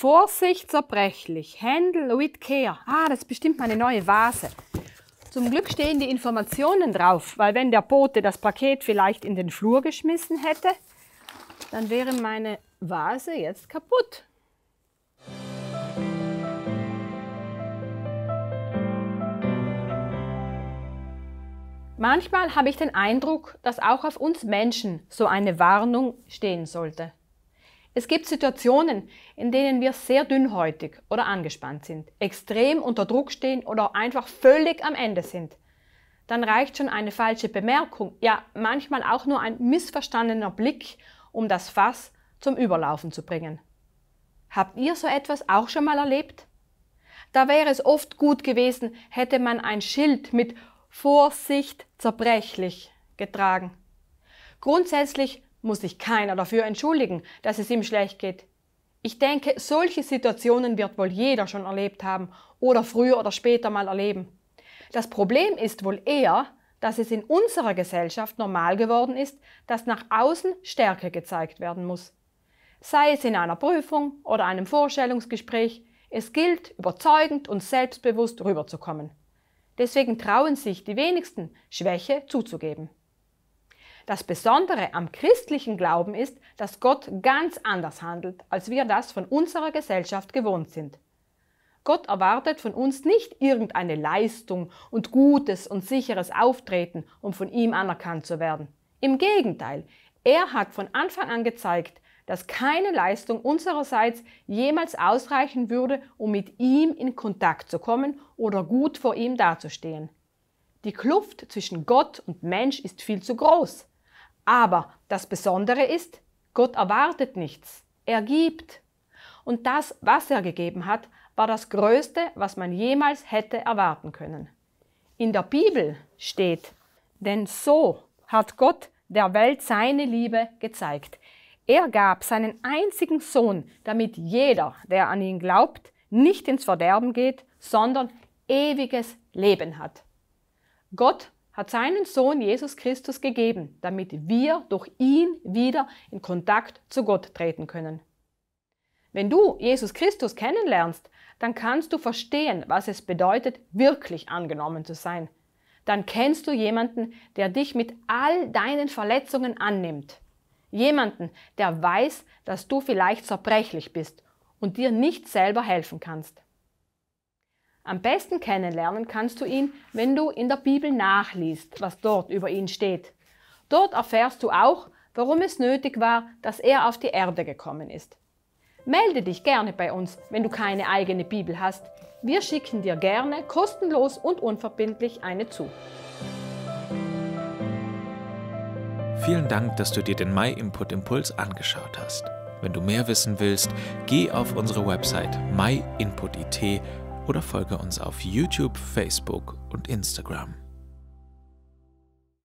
Vorsicht zerbrechlich. Handle with care. Ah, das ist bestimmt meine neue Vase. Zum Glück stehen die Informationen drauf, weil wenn der Bote das Paket vielleicht in den Flur geschmissen hätte, dann wäre meine Vase jetzt kaputt. Manchmal habe ich den Eindruck, dass auch auf uns Menschen so eine Warnung stehen sollte. Es gibt Situationen, in denen wir sehr dünnhäutig oder angespannt sind, extrem unter Druck stehen oder einfach völlig am Ende sind. Dann reicht schon eine falsche Bemerkung, ja manchmal auch nur ein missverstandener Blick, um das Fass zum Überlaufen zu bringen. Habt ihr so etwas auch schon mal erlebt? Da wäre es oft gut gewesen, hätte man ein Schild mit Vorsicht zerbrechlich getragen. Grundsätzlich muss sich keiner dafür entschuldigen, dass es ihm schlecht geht. Ich denke, solche Situationen wird wohl jeder schon erlebt haben oder früher oder später mal erleben. Das Problem ist wohl eher, dass es in unserer Gesellschaft normal geworden ist, dass nach außen Stärke gezeigt werden muss. Sei es in einer Prüfung oder einem Vorstellungsgespräch, es gilt, überzeugend und selbstbewusst rüberzukommen. Deswegen trauen sich die wenigsten, Schwäche zuzugeben. Das Besondere am christlichen Glauben ist, dass Gott ganz anders handelt, als wir das von unserer Gesellschaft gewohnt sind. Gott erwartet von uns nicht irgendeine Leistung und gutes und sicheres Auftreten, um von ihm anerkannt zu werden. Im Gegenteil, er hat von Anfang an gezeigt, dass keine Leistung unsererseits jemals ausreichen würde, um mit ihm in Kontakt zu kommen oder gut vor ihm dazustehen. Die Kluft zwischen Gott und Mensch ist viel zu groß. Aber das Besondere ist, Gott erwartet nichts, er gibt. Und das, was er gegeben hat, war das Größte, was man jemals hätte erwarten können. In der Bibel steht, denn so hat Gott der Welt seine Liebe gezeigt. Er gab seinen einzigen Sohn, damit jeder, der an ihn glaubt, nicht ins Verderben geht, sondern ewiges Leben hat. Gott hat seinen Sohn Jesus Christus gegeben, damit wir durch ihn wieder in Kontakt zu Gott treten können. Wenn du Jesus Christus kennenlernst, dann kannst du verstehen, was es bedeutet, wirklich angenommen zu sein. Dann kennst du jemanden, der dich mit all deinen Verletzungen annimmt. Jemanden, der weiß, dass du vielleicht zerbrechlich bist und dir nicht selber helfen kannst. Am besten kennenlernen kannst du ihn, wenn du in der Bibel nachliest, was dort über ihn steht. Dort erfährst du auch, warum es nötig war, dass er auf die Erde gekommen ist. Melde dich gerne bei uns, wenn du keine eigene Bibel hast. Wir schicken dir gerne kostenlos und unverbindlich eine zu. Vielen Dank, dass du dir den MyInput Impuls angeschaut hast. Wenn du mehr wissen willst, geh auf unsere Website myinput.it oder folge uns auf YouTube, Facebook und Instagram.